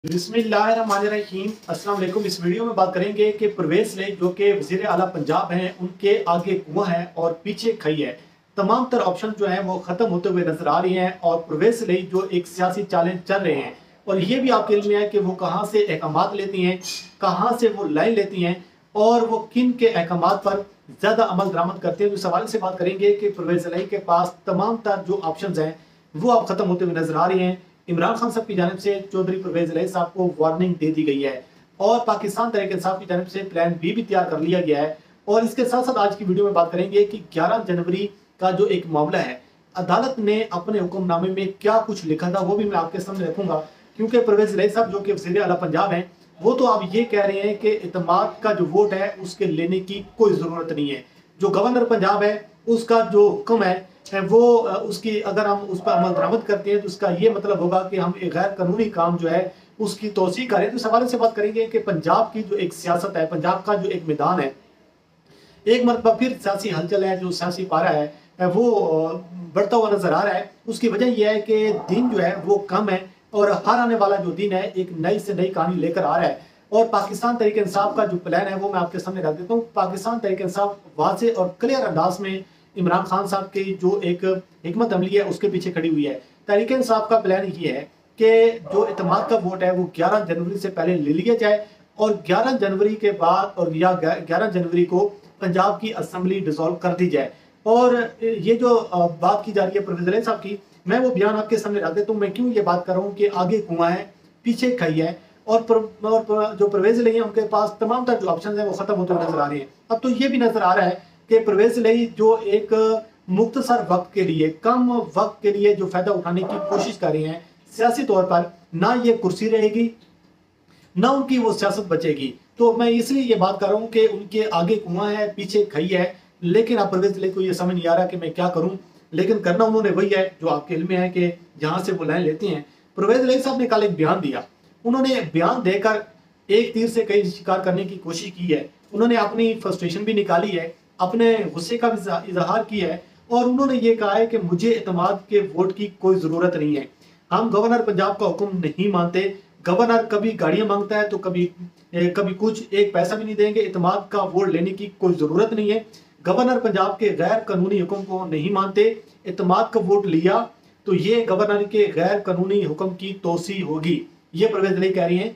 बिस्मिल्लाहिर्रहमानिर्रहीम। अस्सलाम वालेकुम। इस वीडियो में बात करेंगे कि परवेज इलाही जो कि वज़ीर आला पंजाब हैं, उनके आगे कुआं है और पीछे खई है। तमाम तर ऑप्शन जो हैं वो ख़त्म होते हुए नजर आ रही हैं और परवेज इलाही जो एक सियासी चालें चल रहे हैं और ये भी आपके इल्म में है कि वो कहाँ से अहकामात लेती हैं, कहाँ से वो लाइन लेती हैं और वो किन के अहकामात पर ज़्यादा अमल दरामद करते हैं। तो इस हवाले से बात करेंगे कि परवेज इलाही के पास तमाम तर जो ऑप्शन हैं वो अब ख़त्म होते हुए नजर आ रही हैं। इमरान खान साहब की जानिब से चौधरी परवेज इलाही साहब को वार्निंग दे दी गई है और पाकिस्तान तहरीक इंसाफ की जानिब से प्लान बी भी तैयार कर लिया गया है। और इसके साथ साथ आज की वीडियो में बात करेंगे कि 11 जनवरी का जो एक मामला है, अदालत ने अपने हुक्मनामे में क्या कुछ लिखा था वो भी मैं आपके सामने रखूंगा, क्योंकि परवेज इलाही साहब जो कि वज़ीर आला पंजाब हैं वो तो अब ये कह रहे हैं कि इत्तेमाद का जो वोट है उसके लेने की कोई ज़रूरत नहीं है। जो गवर्नर पंजाब है उसका जो हुक्म है वो उसकी अगर हम उस पर अमल दरामद करते हैं तो उसका ये मतलब होगा कि हम एक गैर कानूनी काम जो है उसकी तोसी करें। तो इस हवाले से बात करेंगे कि पंजाब की जो एक सियासत है, पंजाब का जो एक मैदान है, एक मरतबा फिर सियासी हलचल है, जो सियासी पारा है वो बढ़ता हुआ नजर आ रहा है। उसकी वजह यह है कि दिन जो है वो कम है और हर आने वाला जो दिन है एक नई से नई कहानी लेकर आ रहा है। और पाकिस्तान तहरीक इंसाफ का जो प्लान है वो मैं आपके सामने रख देता हूँ। पाकिस्तान तहरीक इंसाफ वाज़े और क्लियर अंदाज में इमरान खान साहब की जो एक हिकमत अमली है उसके पीछे खड़ी हुई है। तहरीक इंसाफ का प्लान ये है कि जो इत्तेमाद का वोट है वो 11 जनवरी से पहले ले लिया जाए और 11 जनवरी के बाद और या 11 जनवरी को पंजाब की असेंबली डिसॉल्व कर दी जाए। और ये जो बात की जा रही है परवेज इलाही साहब की, मैं वो बयान आपके सामने रख देता हूँ। मैं क्यों ये बात कर रहा हूँ कि आगे कुआं है पीछे खई है और जो परवेज इलाही है उनके पास तमाम तर जो ऑप्शन है वो खत्म होते हुए नजर आ रहे हैं। अब तो ये भी नजर आ रहा है कि परवेज इलाही जो एक मुख्तसर वक्त के लिए, कम वक्त के लिए जो फायदा उठाने की कोशिश कर रहे हैं सियासी तौर पर, ना ये कुर्सी रहेगी ना उनकी वो सियासत बचेगी। तो मैं इसलिए ये बात कर रहा हूँ कि उनके आगे कुआं है पीछे खई है, लेकिन अब परवेज इलाही को ये समझ नहीं आ रहा कि मैं क्या करूँ। लेकिन करना उन्होंने वही है जो आपके इल्म में है कि जहां से वो लाइन लेते हैं। परवेज इलाही साहब ने कल एक बयान दिया, उन्होंने बयान देकर एक तीर से कई शिकार करने की कोशिश की है। उन्होंने अपनी फ्रस्ट्रेशन भी निकाली है, अपने गुस्से का भी इजहार किया है और उन्होंने ये कहा है कि मुझे इत्तेमाद के वोट की कोई ज़रूरत नहीं है। हम गवर्नर पंजाब का हुक्म नहीं मानते। गवर्नर कभी गाड़ियां मांगता है तो कभी कुछ, एक पैसा भी नहीं देंगे। इत्तेमाद का वोट लेने की कोई ज़रूरत नहीं है। गवर्नर पंजाब के गैर कानूनी हुक्म को नहीं मानते। इत्तेमाद का वोट लिया तो ये गवर्नर के गैर कानूनी हुक्म की तोसी होगी। ये परवेज इलाही कह रही हैं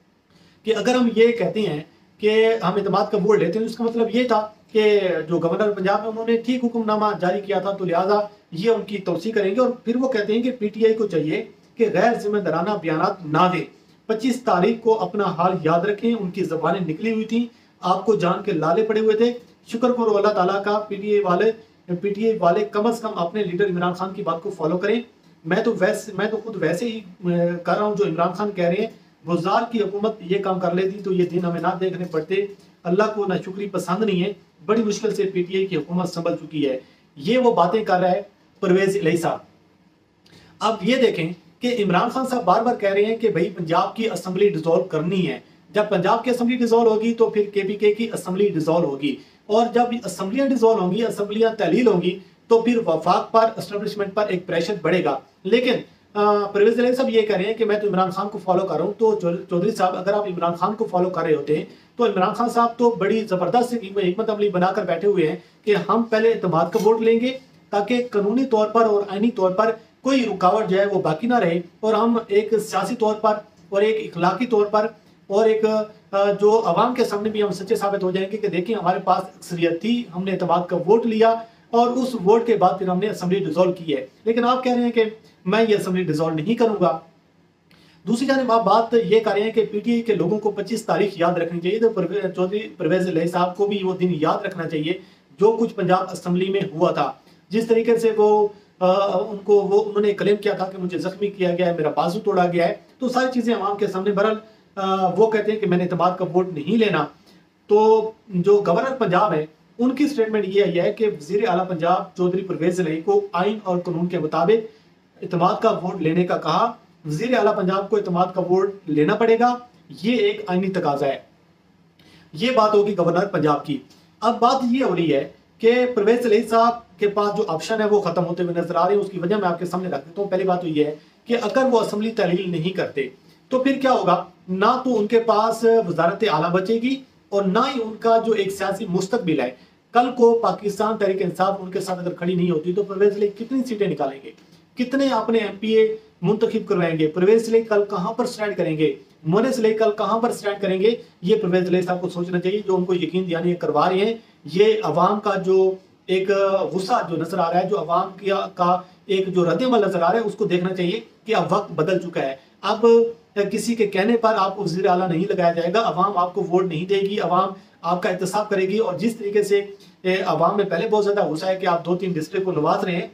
कि अगर हम ये कहते हैं कि हम इत्तेमाद का वोट लेते हैं तो इसका मतलब ये था कि जो गवर्नर पंजाब है उन्होंने ठीक हुक्मनामा जारी किया था, तो लिहाजा ये उनकी तोसी करेंगे। और फिर वो कहते हैं कि पीटीआई को चाहिए कि गैर जिम्मेदाराना बयानात ना दें। 25 तारीख को अपना हाल याद रखें, उनकी जबानें निकली हुई थी, आपको जान के लाले पड़े हुए थे। शुक्र करो अल्लाह ताला का, पीटीआई वाले कम अज कम अपने लीडर इमरान खान की बात को फॉलो करें। मैं तो खुद वैसे ही कर रहा हूँ जो इमरान खान कह रहे हैं। गुजार की हुकूमत ये काम कर लेती तो ये दिन हमें ना देखने पड़ते। अल्लाह को नाशुक्री पसंद नहीं है, बड़ी मुश्किल से पीटीआई की हुकूमत संभल चुकी है। ये वो बातें कर रहा है परवेज इलाही साहब। अब ये देखें कि इमरान खान साहब बार बार कह रहे हैं कि भाई पंजाब की असेंबली डिसॉल्व करनी है। जब पंजाब की असेंबली डिसॉल्व होगी तो फिर केपीके की असेंबली डिसॉल्व होगी और जब असेंबलियां डिसॉल्व होंगी, असेंबलियां तहलील होंगी तो फिर वफाक पर, एस्टेब्लिशमेंट पर एक प्रेशर बढ़ेगा। लेकिन परवेज इलाही साहब ये कह रहे हैं कि मैं तो इमरान खान को फॉलो कर रहा हूँ। तो चौधरी साहब, अगर आप इमरान खान को फॉलो कर रहे होते हैं तो इमरान खान साहब तो बड़ी जबरदस्त हिकमत अमली बनाकर बैठे हुए हैं कि हम पहले इत्तेमाद का वोट लेंगे ताकि कानूनी तौर पर और आईनी तौर पर कोई रुकावट जो है वो बाकी ना रहे और हम एक सियासी तौर पर और एक इखलाकी तौर पर और एक जो अवाम के सामने भी हम सच्चे साबित हो जाएंगे कि देखिए हमारे पास अक्सरियत थी, हमने इत्तेमाद का वोट लिया और उस वोट के बाद फिर हमने असेंबली डिसॉल्व की है। लेकिन आप कह रहे हैं कि मैं ये असेंबली डिसॉल्व नहीं करूंगा। दूसरी जानिब आप बात ये कर रहे हैं कि पीटीआई के लोगों को 25 तारीख याद रखनी चाहिए। तो चौधरी परवेज इलाही साहब को भी वो दिन याद रखना चाहिए जो कुछ पंजाब असेंबली में हुआ था। जिस तरीके से उन्होंने क्लेम किया था कि मुझे जख्मी किया गया है, मेरा बाजू तोड़ा गया है, तो सारी चीजें आवाम के सामने। बहरहाल वो कहते हैं कि मैंने इत्तेमाद का वोट नहीं लेना। तो जो गवर्नर पंजाब है उनकी स्टेटमेंट ये आई है कि वज़ीर आला पंजाब चौधरी परवेज इलाही को आइन और कानून के मुताबिक इत्तेमाद का वोट लेने का कहा। वज़ीर आला पंजाब को इत्तेमाद का वोट लेना पड़ेगा, ये एक आईनी तकाजा है। ये बात होगी गवर्नर पंजाब की। अब बात ये हो रही है कि परवेज इलाही साहब के पास जो ऑप्शन है वो खत्म होते हुए नजर आ रहे हैं। उसकी वजह मैं आपके सामने रख देता हूँ। पहली बात तो ये है कि अगर वो असेंबली तहलील नहीं करते तो फिर क्या होगा, ना तो उनके पास वजारत आला बचेगी और ना ही उनका जो एक सियासी मुस्तकबिल है। कल को पाकिस्तान तहरीक इंसाफ उनके साथ अगर खड़ी नहीं होती तो परवेज इलाही कितनी सीटें निकालेंगे, कितने अपने एमपीए मुंतखब करवाएंगे, परवेज इलाही कल कहां पर स्टैंड करेंगे, मोनिस इलाही कल कहां पर स्टैंड करेंगे, ये परवेज इलाही साहब को सोचना चाहिए। जो उनको यकीन दिलाने करवा रहे हैं, ये अवाम का जो एक गुस्सा जो नजर आ रहा है, जो अवाम का एक जो रद्द-ए-अमल नजर आ रहा है, उसको देखना चाहिए कि अब वक्त बदल चुका है। अब किसी के कहने पर आपको वज़ीर आला नहीं लगाया जाएगा, अवाम आपको वोट नहीं देगी, अवाम आपका एहतसाब करेगी। और जिस तरीके से अवाम में पहले बहुत ज्यादा गुस्सा है कि आप 2-3 डिस्ट्रिक्ट को नवाज रहे हैं,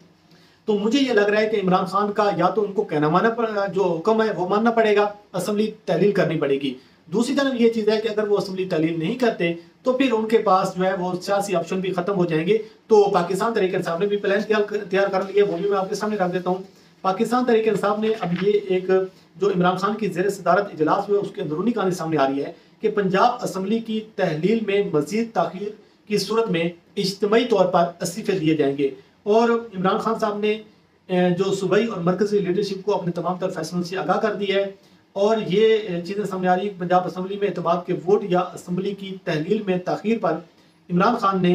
तो मुझे ये लग रहा है कि इमरान खान का या तो उनको कहना मानना, जो हुक्म है वो मानना पड़ेगा, असेंबली तहलील करनी पड़ेगी। दूसरी तरफ ये चीज है कि अगर वो असेंबली तहलील नहीं करते तो फिर उनके पास जो है वो सियासी ऑप्शन भी खत्म हो जाएंगे। तो पाकिस्तान तहरीक इंसाफ ने भी प्लान तैयार कर लिया, वो भी मैं आपके सामने रख देता हूँ। पाकिस्तान तहरीक इंसाफ ने अब ये एक जो इमरान खान की ज़ेर सदारत इजलास हुए उसकी अंदरूनी कहानी सामने आ रही है कि पंजाब असम्बली की तहलील में मजीद ताखीर की सूरत में इज्तिमाई तौर पर इस्तीफे दिए जाएंगे। और इमरान खान साहब ने जो सूबाई और मरकजी लीडरशिप को अपने तमाम तर फैसलों से आगाह कर दिया है। और ये चीज़ें सामने आ रही है पंजाब असम्बली में एतमाद के वोट या असम्बली की तहलील में ताखीर पर इमरान खान ने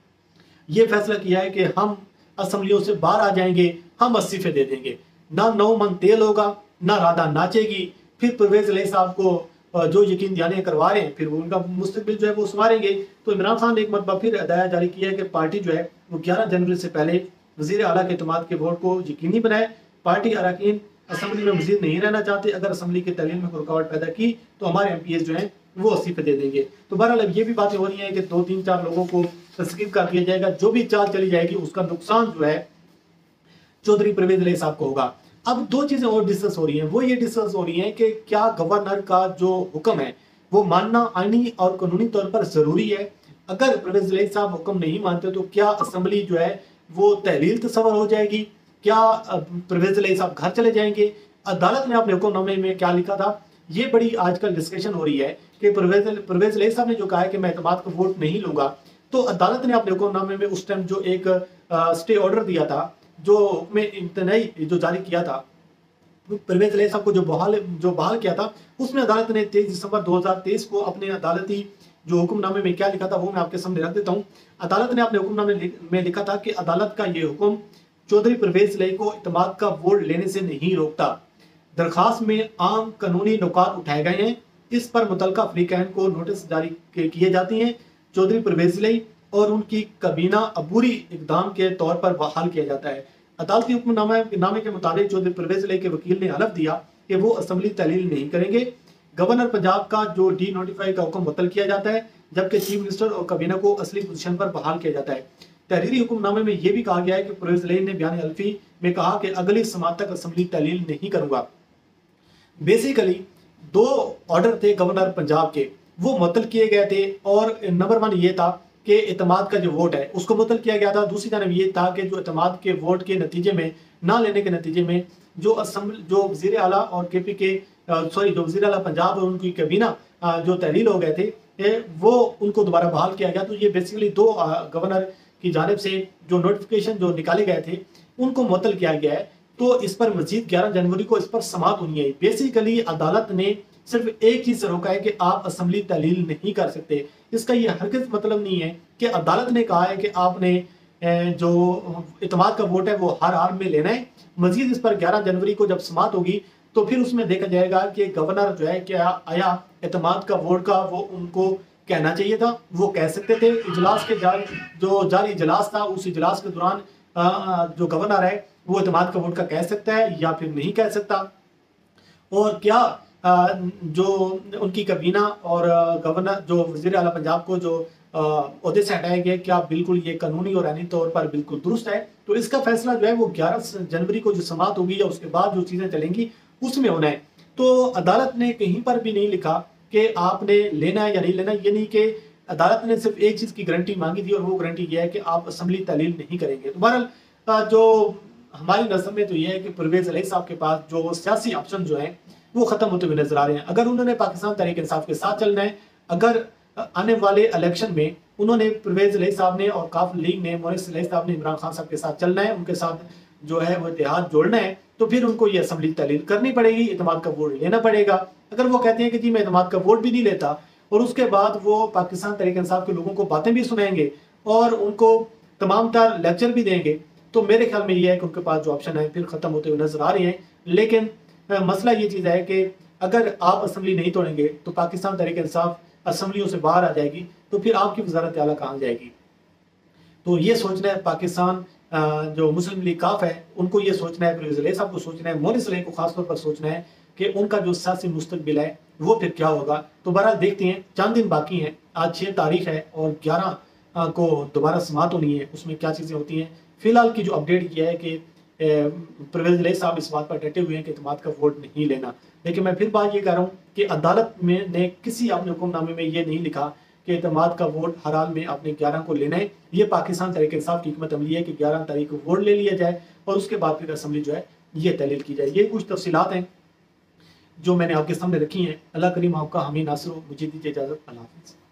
यह फैसला किया है कि हम असम्बलियों से बाहर आ जाएंगे, हम इस्तीफे दे देंगे। ना 9 मन तेल होगा, ना राधा नाचेगी। फिर परवेज इलाही साहब को जो यकीन दिलाने करवा रहे हैं, फिर वो उनका मुस्तकबिल जो है वो संवारेंगे। तो इमरान खान ने एक मरतबा फिर हदाया जारी किया है कि पार्टी जो है वो 11 जनवरी से पहले वज़ीर आला के एतमाद के वोट को यकीनी बनाए। पार्टी अरकान असम्बली में मजीद नहीं रहना चाहते, अगर असम्बली की तहलील में कोई रुकावट पैदा की तो हमारे एमपीएस जो है वो इस्तीफे दे देंगे। तो बहरहाल अब ये भी बातें हो रही हैं कि 2-3-4 लोगों को तस्कीब कर दिया जाएगा। जो भी चाल चली जाएगी उसका नुकसान जो है चौधरी परवेज इलाही साहब को होगा। अब 2 चीजें और डिस्कस हो रही हैं, वो ये डिस्कस हो रही हैं कि क्या गवर्नर का जो हुक्म है वो मानना आईनी और कानूनी तौर पर जरूरी है। अगर परवेज इलाही साहब हुक्म नहीं मानते तो क्या असम्बली जो है वो तहलील तस्वर हो जाएगी, क्या परवेज इलाही साहब घर चले जाएंगे। अदालत ने अपने हुक्मनामे में क्या लिखा था, ये बड़ी आजकल डिस्कशन हो रही है कि परवेज इलाही साहब ने जो कहा है कि मैं एतमाद का वोट नहीं लूंगा, तो अदालत ने अपने हुक्मनामे में उस टाइम जो एक स्टे ऑर्डर दिया था, जो हुक्म इम्तनाई जो जारी किया था परवेज इलाही साहब को जो बहाल किया था, उसमें अदालत ने 23 दिसंबर 2023 को अपने अदालती जो हुक्मनामे में क्या लिखा था वो मैं आपके सामने रख देता हूँ। अदालत ने अपने हुक्मनामे में लिखा था कि अदालत का ये हुक्म चौधरी परवेज इलाही को इत्तेमाद का वोट लेने से नहीं रोकता। दरखास्त में आम कानूनी नुकात उठाए गए हैं, इस पर मुतलका फरीकैन को नोटिस जारी किए जाते हैं। चौधरी परवेज इलाही और उनकी कबीना अबूरी इकदाम के तौर पर बहाल किया जाता है। अदालती हुक्मनामे के मुताबिक चौधरी परवेज इलाही के वकील ने हलफ दिया कि वो असम्बली तहलील नहीं करेंगे। गवर्नर पंजाब का जो डी नोटिफाई का हुक्म मुअत्तल किया जाता है, जबकि चीफ मिनिस्टर और कबीना को असली पोजीशन पर बहाल किया जाता है। तहरीरी हुक्मनामे में यह भी कहा गया है कि परवेज इलाही ने बयान हल्फी में कहा कि अगली समात तक असम्बली तहलील नहीं करूंगा। बेसिकली 2 ऑर्डर थे गवर्नर पंजाब के, वो मुअत्तल किए गए थे। और नंबर 1 ये था कि एतमाद का जो वोट है उसको मुअत्तल किया गया था। दूसरी तरफ ये था कि जो एतमाद के वोट के नतीजे में ना लेने के नतीजे में जो वज़ीर आला और केपी के जो वज़ीर आला पंजाब और उनकी कबीना जो तहलील हो गए थे वो उनको दोबारा बहाल किया गया। तो ये बेसिकली 2 गवर्नर की जानिब से जो नोटिफिकेशन जो निकाले गए थे उनको मुअत्तल किया गया है। तो इस पर मजीद 11 जनवरी को इस पर समात होनी है। बेसिकली अदालत ने सिर्फ एक चीज से रोका है कि आप असम्बली तहलील नहीं कर सकते। इसका ये हरगिज़ मतलब नहीं है कि अदालत ने कहा है कि आपने जो इत्तेमाद का वोट है वो हर हाल में लेना है। मजीद इस पर 11 जनवरी को जब समात होगी तो फिर उसमें देखा जाएगा कि गवर्नर जो है क्या आया इत्तेमाद का वोट का वो उनको कहना चाहिए था, वो कह सकते थे। इजलास के जारी इजलास था, उस इजलास के दौरान जो गवर्नर है वो इत्तेमाद का वोट का कह सकता है या फिर नहीं कह सकता। और क्या जो उनकी कबीना और गवर्नर जो वज़ीर आला पंजाब को जो ओहदे से हटाया गया, क्या बिल्कुल ये कानूनी और आईनी तौर पर बिल्कुल दुरुस्त है। तो इसका फैसला जो है वो 11 जनवरी को जो समात होगी या उसके बाद जो चीज़ें चलेंगी उसमें होना है। तो अदालत ने कहीं पर भी नहीं लिखा कि आपने लेना है या नहीं लेना। ये नहीं कि अदालत ने सिर्फ एक चीज़ की गारंटी मांगी थी और वो गारंटी ये है कि आप असम्बली तहलील नहीं करेंगे। तो बहरहाल जो हमारी नज़र में तो ये है कि परवेज इलाही साहब के पास जो सियासी ऑप्शन जो है वो खत्म होते हुए नजर आ रहे हैं। अगर उन्होंने पाकिस्तान तहरीक इंसाफ के साथ चलना है, अगर आने वाले इलेक्शन में उन्होंने परवेज इलाही साहब ने और काफ लीग ने मोनिस इलाही साहब ने इमरान खान साहब के साथ चलना है, उनके साथ जो है वो इत्तेहाद जोड़ना है तो फिर उनको ये असम्बली तहलील करनी पड़ेगी, इत्तेमाद का वोट लेना पड़ेगा। अगर वो कहते हैं कि जी मैं इत्तेमाद का वोट भी नहीं लेता और उसके बाद वो पाकिस्तान तहरीक इंसाफ के लोगों को बातें भी सुनाएंगे और उनको तमाम तार लेक्चर भी देंगे, तो मेरे ख्याल में ये है कि उनके पास जो ऑप्शन है फिर ख़त्म होते हुए नजर आ रहे हैं। लेकिन मसला ये चीज़ है कि अगर आप असम्बली नहीं तोड़ेंगे तो पाकिस्तान तहरीक इंसाफ असम्बलियों से बाहर आ जाएगी, तो फिर आपकी वज़ारत आला कहाँ जाएगी। तो ये सोचना है पाकिस्तान जो मुस्लिम लीग काफ है उनको ये सोचना है, परवेज़ इलाही साहब को सोचना है, मोनी सलेह को खासतौर पर सोचना है कि उनका जो सियासी मुस्तकबिल है वो फिर क्या होगा। तो बहरहाल देखते हैं, चंद दिन बाकी हैं, आज 6 तारीख है और 11 को दोबारा समात होनी है, उसमें क्या चीज़ें होती हैं। फिलहाल की जो अपडेट किया है कि परवेज़ इलाही साहब इस बात पर डटे हुए हैं कि इत्तेमाद का वोट नहीं लेना। लेकिन मैं फिर बात ये कर रहा हूँ कि अदालत में ने किसी अपने हुक्मनामे में ये नहीं लिखा कि इत्तेमाद का वोट हर हाल में आपने 11 को लेना है। ये पाकिस्तान तहरीक इंसाफ की हिकमत अमली है कि 11 तारीख को वोट ले लिया जाए और उसके बाद फिर असम्बली जो है ये तहलील की जाए। ये कुछ तफसीलात हैं जो मैंने आपके सामने रखी हैं। अल्लाह करीम आपका हामी नासिर हो। मुझे दीजिए इजाज़त। अल्लाह हाफ़िज़।